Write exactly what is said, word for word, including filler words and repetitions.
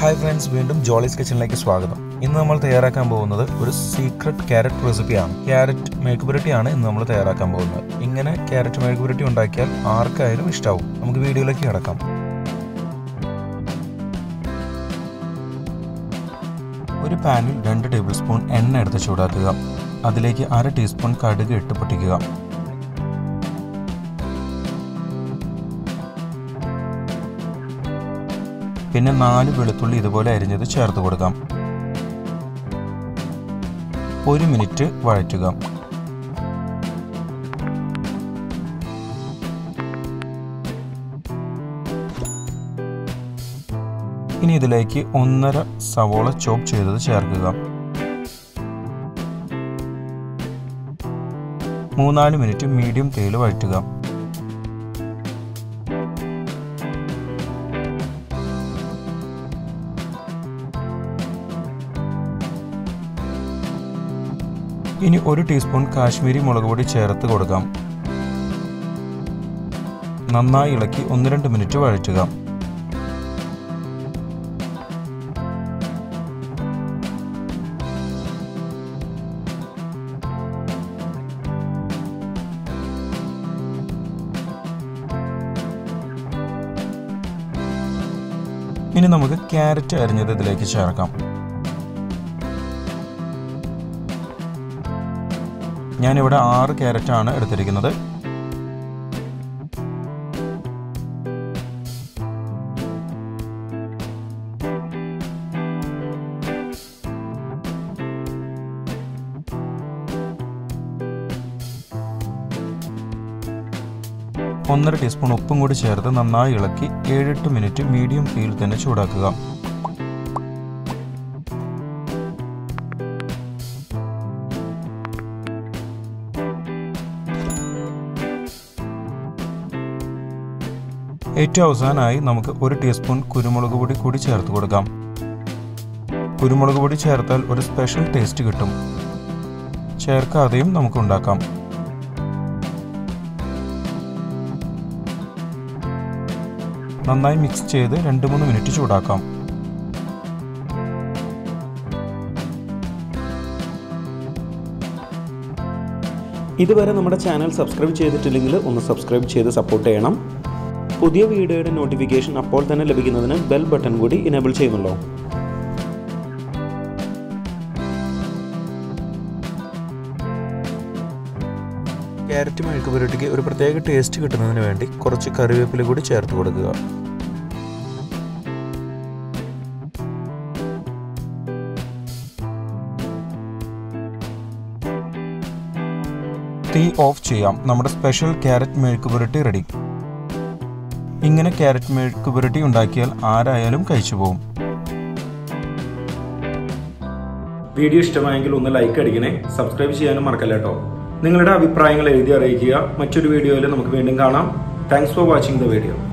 Hi friends, വീണ്ടും ജോളീസ് കിച്ചണിലേക്ക് സ്വാഗതം. ഇന്ന് നമ്മൾ തയ്യാറാക്കാൻ പോകുന്നത് ഒരു സീക്രട്ട് ക്യാരറ്റ് റെസിപ്പിയാണ്. ക്യാരറ്റ് മെഴുക്കുപുരട്ടിയാണ് ഇന്ന് നമ്മൾ തയ്യാറാക്കാൻ പോകുന്നത്. ഇങ്ങനെ ക്യാരറ്റ് മെഴുക്കുപുരട്ടി ഉണ്ടാക്കിയാൽ ആർക്കായാലും ഇഷ്ടാവും. നമുക്ക് വീഡിയോയിലേക്ക് കിടക്കാം. ഒരു പാനിൽ രണ്ട് ടേബിൾ സ്പൂൺ എണ്ണ എടുത്ത് ചൂടാക്കുക. അതിലേക്ക് അര ടീസ്പൂൺ കടുക് ഇട്ട് പൊട്ടിക്കുക. പിന്നെ നാല് വെളുത്തുള്ളി ഇതുപോലെ അരിഞ്ഞത് ചേർത്ത് കൊടുക്കാം. ഒരു മിനിറ്റ് വഴറ്റുക. ഇനി ഇതിലേക്ക് ഒന്നര സവോള ചോപ്പ് ചെയ്തത് ചേർക്കുക. മൂന്നാല് മിനിറ്റ് മീഡിയം തീയിൽ വഴറ്റുക. ഇനി ഒരു ടീസ്പൂൺ കാശ്മീരി മുളക് പൊടി ചേർത്ത് കൊടുക്കാം. നന്നായി ഇളക്കി ഒന്ന് രണ്ട് മിനിറ്റ് വഴറ്റുക. ഇനി നമുക്ക് ക്യാരറ്റ് അരിഞ്ഞത് ഇതിലേക്ക് ചേർക്കാം. ഞാനിവിടെ ആറ് ക്യാരറ്റാണ് എടുത്തിരിക്കുന്നത്. ഒന്നര ടീസ്പൂൺ ഉപ്പും കൂടി ചേർത്ത് നന്നായി ഇളക്കി ഏഴെട്ട് മിനിറ്റ് മീഡിയം തീയിൽ തന്നെ ചൂടാക്കുക. ഏറ്റവും അവസാനമായി നമുക്ക് ഒരു ടീസ്പൂൺ കുരുമുളക് പൊടി കൂടി ചേർത്ത് കൊടുക്കാം. കുരുമുളക് പൊടി ചേർത്താൽ ഒരു സ്പെഷ്യൽ ടേസ്റ്റ് കിട്ടും. ചേർക്കാതെയും നമുക്ക് ഉണ്ടാക്കാം. നന്നായി മിക്സ് ചെയ്ത് രണ്ട് മൂന്ന് മിനിറ്റ് ചൂടാക്കാം. ഇതുവരെ നമ്മുടെ ചാനൽ സബ്സ്ക്രൈബ് ചെയ്തിട്ടില്ലെങ്കിൽ ഒന്ന് സബ്സ്ക്രൈബ് ചെയ്ത് സപ്പോർട്ട് ചെയ്യണം. പുതിയ വീഡിയോയുടെ നോട്ടിഫിക്കേഷൻ അപ്പോൾ തന്നെ ലഭിക്കുന്നതിന് ബെൽ ബട്ടൺ കൂടി ഇനേബിൾ ചെയ്യുമല്ലോ. ക്യാരറ്റ് മെഴുക്കുപുരട്ടിക്ക് ഒരു പ്രത്യേക ടേസ്റ്റ് കിട്ടുന്നതിന് വേണ്ടി കുറച്ച് കറിവേപ്പില കൂടി ചേർത്ത് കൊടുക്കുക. തീ ഓഫ് ചെയ്യാം. നമ്മുടെ സ്പെഷ്യൽ ക്യാരറ്റ് മെഴുക്കുപുരട്ടി റെഡി. ഇങ്ങനെ ക്യാരറ്റ് മെഴുക്കുപുരട്ടി ഉണ്ടാക്കിയാൽ ആരായാലും കഴിച്ചു പോകും. വീഡിയോ ഇഷ്ടമായെങ്കിൽ ഒന്ന് ലൈക്ക് അടിക്കണേ. സബ്സ്ക്രൈബ് ചെയ്യാനും മറക്കല്ല കേട്ടോ. നിങ്ങളുടെ അഭിപ്രായങ്ങൾ എഴുതി അറിയിക്കുക. മറ്റൊരു വീഡിയോയിൽ നമുക്ക് വീണ്ടും കാണാം. Thanks for watching the video.